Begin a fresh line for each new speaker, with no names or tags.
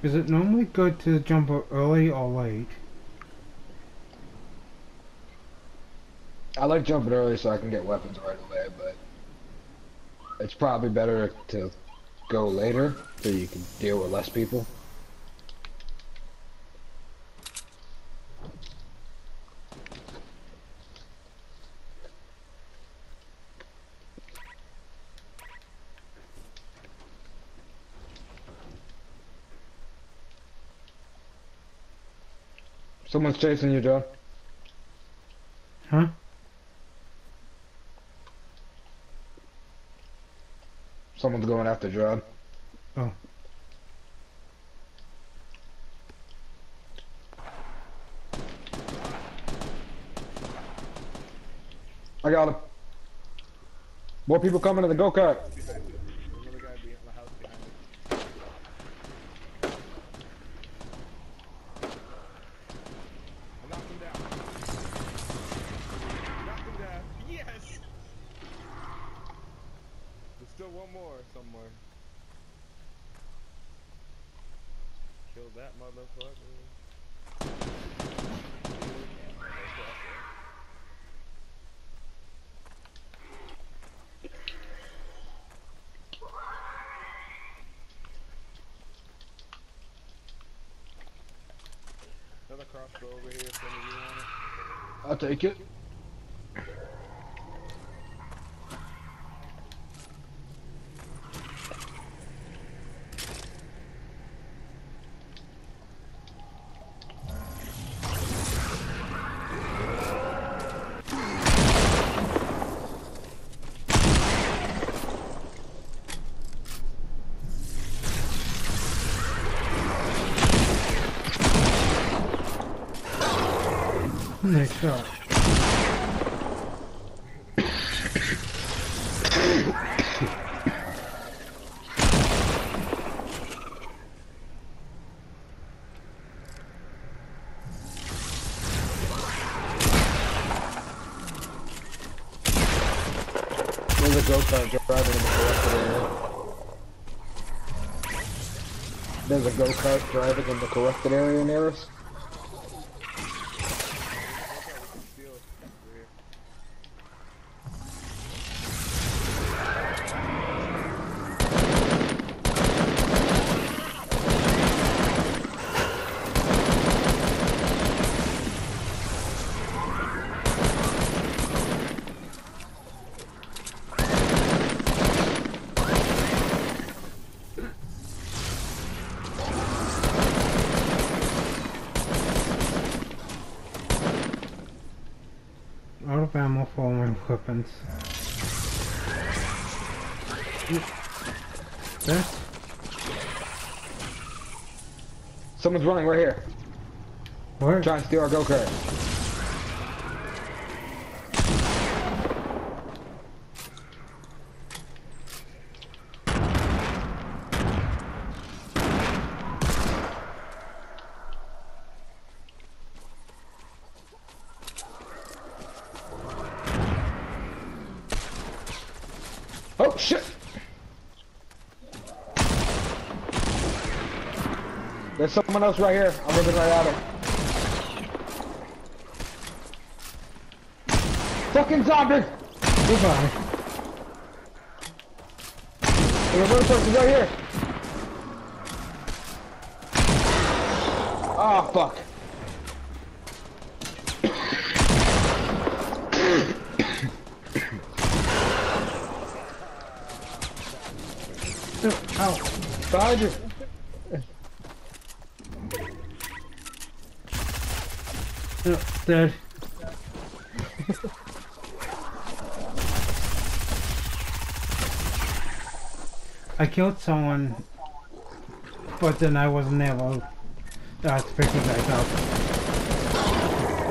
Is it normally good to jump early or late?
I like jumping early so I can get weapons right away, but it's probably better to go later so you can deal with less people. Someone's chasing you, John.
Huh?
Someone's going after John.
Oh.
I got him. More people coming to the go-kart.
Another guy behind the house behind me. I knocked him down. Knocked him down. Yes! There's still one more somewhere. Kill that motherfucker. Another crossbow over here if any of you want it.
I'll take it.
Nice shot.
There's a go-kart driving in the corrected area. There's a go-kart driving in the corrected area near us.
Out of ammo for all my weapons. There?
Someone's running right here.
Where?
Trying to steal our go-kart. Oh shit! There's someone else right here. I'm looking right at him. Fucking zombie!
Goodbye.
There's another person right here. Ah, fuck.
Ow.
Behind you.
No, dead. I killed someone, but then I wasn't able to pick you guys up.